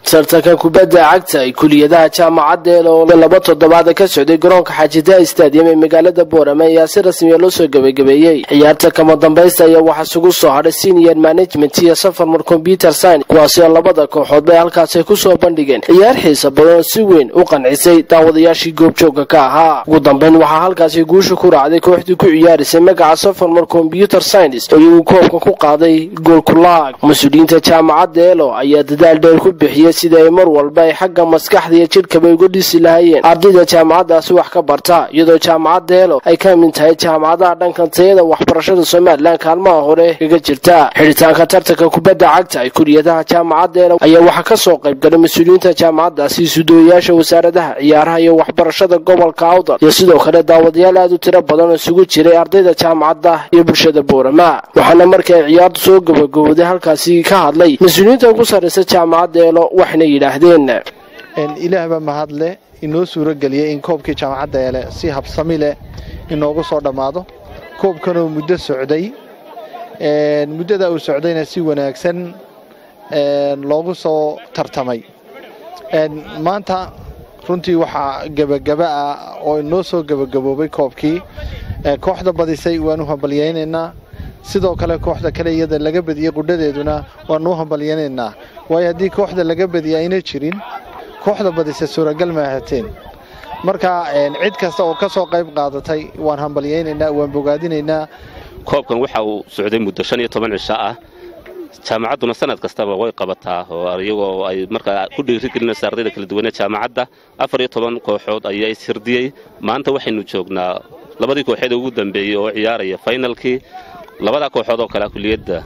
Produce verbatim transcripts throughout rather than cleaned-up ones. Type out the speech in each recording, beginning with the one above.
tartanka kubadda cagta ay kuliyadaha jaamacadda oo laba toddobaad ka socday garoonka Xaajida Stadium ee magaalada Boorama ayaa si rasmi ah loo soo gabagabeeyay. ciyaarta kama dambaysta ayaa waxa isugu soo hadhay senior management iyo Safarmar Computer Science kuwaas oo labada kooxood ay halkaas ku soo bandhigeen ciyaar xiiso badan si weyn u qancisay daawadayaashii goobjooga ka ahaa. ugu dambeyn waxa halkaas guusha ku raacday kooxdii ku ciyaarisay magaca Safarmar Computer Science oo uu koobka ku qaaday gool kulaag. mas'uuliyiinta jaamacadda eelo ayaa dadaal dheer ku bixiyay sida ay mar walba ay xagga maskaxda iyo jidhka bay ugu dhisi lahaayeen ardayda jaamacaddaasi wax ka barta, iyadoo jaamacadda eelo ay ka mid tahay jaamacadaha dhanka tayada waxbarashada Soomaaliland kaalmaha hore kaga jirta. xiritaanka tartanka kubadda cagta ay kuliyadaha jaamacadda eelo ayaa waxa ka soo qayb galay mas'uuliyiinta jaamacaddaasi, suudooyaasha wasaaradaha ciyaaraha iyo waxbarashada gobolka Awdal iyo sidoo kale daawadayaal aad u tiro badan oo isugu jiray ardayda jaamacadda iyo bulshada Boorama. waxaana markii ay ciyaartu soo gabagabowday halkaasi ka hadlay mas'uuliyiinta ugu sareysa jaamacadda eelo waxna yiraahdeen in ilaahba mahadle inoo suuro galiyay in koobkii jaamacadda eelo si habsami leh inoogu soo dhamaado. koobkan oo muddo socday ee muddada uu socdayna si wanaagsan ee loogu soo tartamay. ee maanta runtii waxa gabagaba ah oo inoo soo gabagaboobay koobkii ee kooxda badisay waanu hambalyeynaa, sidoo kale kooxda kale iyada laga badiyay qudhadeeduna waanu hambalyeynaa. way hadii kooxda laga badiyay ayna jirin kooxda badisay suuragal ma ahateen. marka cid kasta oo ka soo qayb qaadatay waan hambalyeynaa, waan bogaadinaynaa. koobkan waxa uu socday muddo shan iyo toban cisho ah. jaamacadduna sanad kastaba way qabataa oo iyagoo ay marka ku dhiirigelinaysaa ardayda kala duwan ee jaamacadda. afar iyo toban kooxood ayaa ishirdiyay. maanta waxaynu joognaa labadii kooxood ugu dambeeyay oo ciyaaraya finalkii. labada kooxood oo kala kuliyadda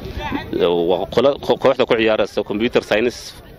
kooxda ku ciyaaraysa computer science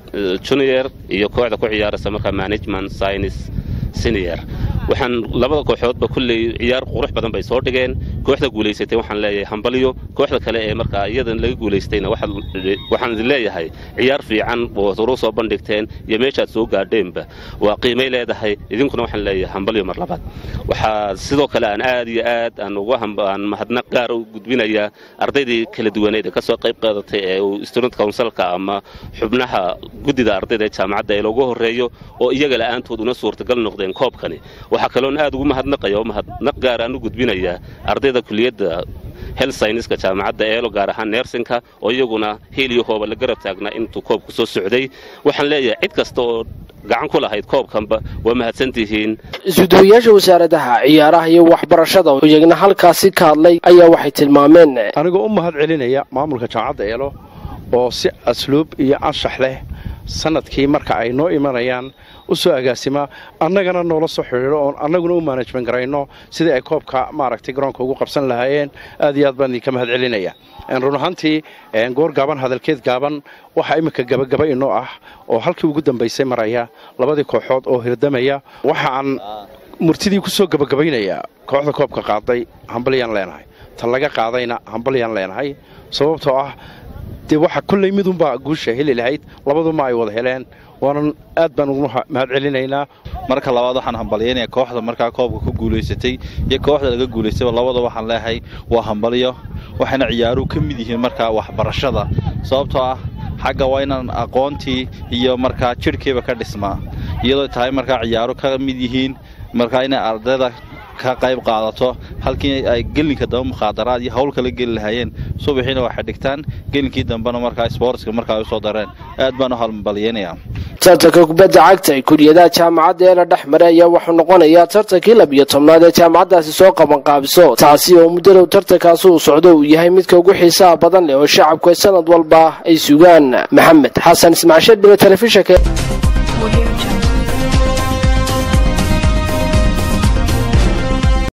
junior iyo kooxda ku ciyaaraysa marka management science senior. waxaan labada kooxoodba kulli ciyaar qurux badan bay soo dhigeen. kooxda guuleysatay waxaan leeyahay hambaliyo, kooxda kale ee marka iyadan laga guuleystayna waxaan leeyahay ciyaar fiican oo soo soo bandhigteen iyo meeshaad soo gaadheenba waa qiimay leedahay. idinkuna waxaan leeyahay hambaliyo mar labaad. waxa sidoo kale aan aad iyo aad aan ugu hambaan mahadnaq gaar u gudbinayaa ardaydii kala duwaneed ka soo qayb qaadatay ee student councilka ama xubnaha gudida ardayda jaamacadda ee loogu horeeyo oo iyaga la'aantood una suurtagal noqdeen koobkani. waxa kale oo aad ugu mahadnaqayo mahadnaq gaar aan u gudbinayaa ardayda kuliyadda health science-ka jaamacadda eelo gaar ahaan nursing-ka oo iyaguna heliyo hooba la garab taagnaa intuu koobku soo socday. waxaan leeyahay cid kasta oo gacan ku lahayd koobkanba waa mahadsantihiin. suudooyaasha wasaaradaha ciyaaraha iyo waxbarashada oo iyagana halkaasi ka hadlay ayaa waxay tilmaameen anigoo u mahad celinaya maamulka jaamacadda eelo oo si asluub iyo anshax leh sanadkii marka ay noo imanayaan u soo agaasima annagana noola soo xiriiro oo annaguna u management garayno sidii ay koobka maaragtay garoonka ugu qabsan lahaayeen. aad iyo aad baan idinka mahad celinaya. run ahaantii goor gaaban hadalkeed gaaban waxa imika gabagaba inoo ah oo halkii ugu dambaysay maraya labadii kooxood oo hirdamaya. waxaan murtidii ku soo gabagabaynayaa kooxda koobka qaaday hambaliyaan leenahay, tan laga qaadayna hambaliyaan leenahay. sababtoo ah dee waxa kulley midunbaa guusha heli lahayd, labaduma ay wada heleen. waanan aad baan ugu mahad celinaynaa. marka labaad waxaan hambalyeynaya kooxda markaa koobka ku guuleysatay iyo kooxda laga guuleystay labada waxaan leeyahay waa hambaliyo. waxaana ciyaaruhu ka mid yihiin markaa waxbarashada, sababtoo ah xagga waa inaan aqoontii iyo markaa jidhkiiba ka dhismaa, iyadoo tahay markaa ciyaaru ka mid yihiin markaa inay ardayda ka qayb qaadato halkii ay gelinka daba muqaadaraad iyo hawl kala geli lahaayeen. subaxiina waxay dhigtaan gelinkii dambena markaa sportska markaa ay soo dareen. aad baan u hambalyeynaya. tartanka kubadda cagta ay kuliyadaha jaamacadda eelo dhex maray ayaa wuxuu noqonayaa tartankii labiyo tobnaad ee jaamacaddaasi soo qaban qaabiso, taasi oo muddadow tartankaasi uu socdo uu yahay midka ugu xiisaha badan leh oo shacabku ay sanad walba ay sugaan. maxamed xasan ismaaciil shir, telefishinka